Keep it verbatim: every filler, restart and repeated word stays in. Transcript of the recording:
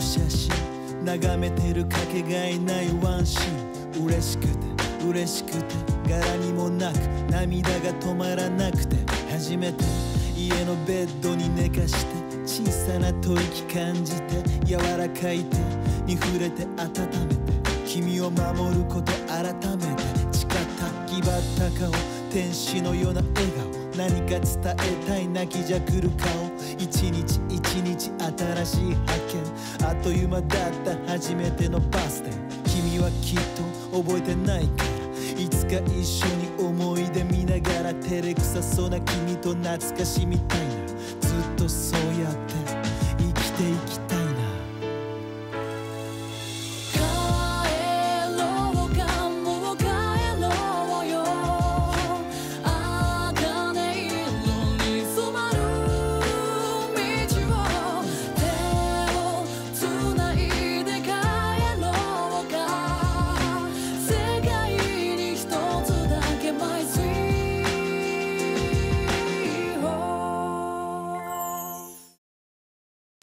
写真眺めてるかけがえないワンシーン、嬉しくて嬉しくて柄にもなく涙が止まらなくて、初めて家のベッドに寝かして小さな吐息感じて、柔らかい手に触れて温めて、君を守ること改めて、誓った気張った顔、天使のような笑顔、何か伝えたい泣きじゃくる顔、一日一日新しい発見、あっという間だった初めてのバースデー、君はきっと覚えてないから、いつか一緒に思い出見ながら照れくさそうな君と懐かしみたいな、